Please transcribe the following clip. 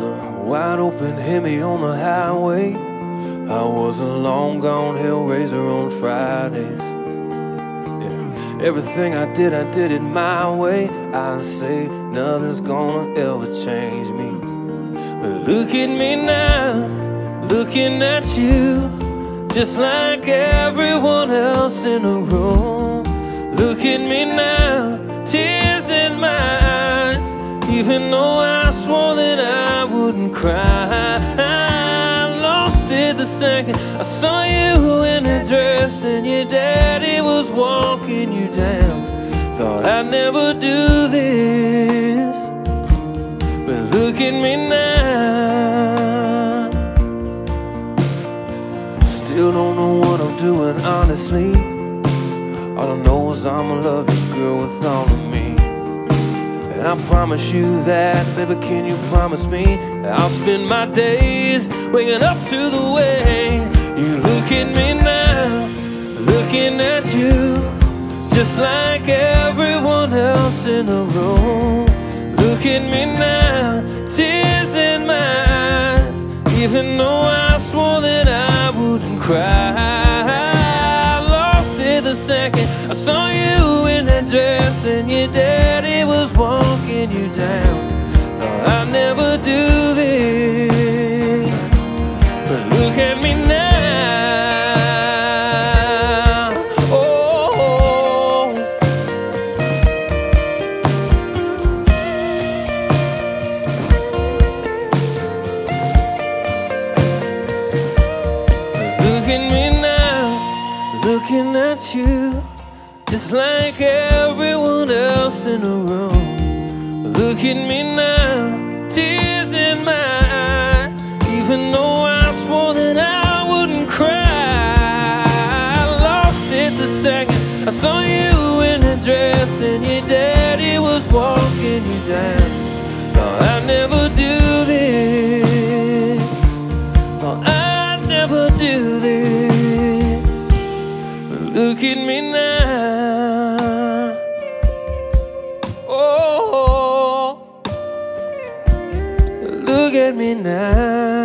was a wide open Hemi on the highway. I was a long gone hellraiser on Fridays. Yeah. Everything I did it my way. I say nothing's gonna ever change me. But look at me now, looking at you, just like everyone else in the room. Look at me now, tears in my eyes, even though I swore that I wouldn't cry. I lost it the second I saw you in a dress and your daddy was walking you down. Thought I'd never do this, but look at me now. Still don't know what I'm doing, honestly. All I know is I'ma love you, girl, with all of me. And I promise you that, baby, can you promise me that I'll spend my days waking up to the way you look at me now, looking at you, just like everyone else in the room. Look at me now, tears in my eyes, even though I swore that I wouldn't cry. The second I saw you in that dress and your daddy was walking you down. Thought I'd never do this, but look at me now. Oh, look at me now, looking at you, just like everyone else in the room. Look at me now, tears in my eyes, even though I swore that I wouldn't cry. I lost it the second I saw you in a dress and your daddy was walking you down. Thought I'd never do this, thought I'd never do this. Look at me now. Oh, look at me now.